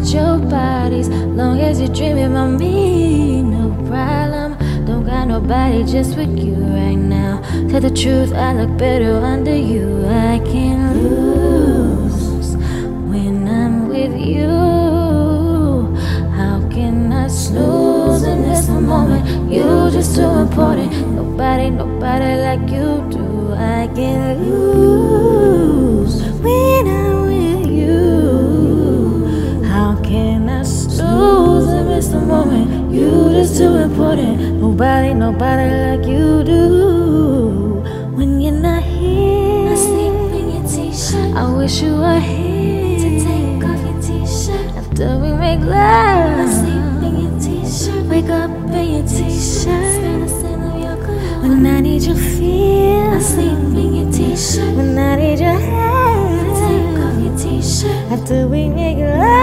with your bodies. Long as you're dreaming about me, no problem. Don't got nobody, just with you right now. Tell the truth, I look better under you. I can't lose when I'm with you. How can I snooze and miss the moment? You just too important. Nobody like you do. I can't lose when I'm with you. How can I snooze and miss the moment? You just too important. Nobody like you do. When you're not here, I sleep in your t-shirt. I wish you were here to take off your t-shirt. After we make love, I sleep in your t-shirt. wake up in your t-shirt. Spend the scent of your cologne. When I need you feel, I sleep in your t-shirt. when I need your hand, take off your t-shirt. after we make love.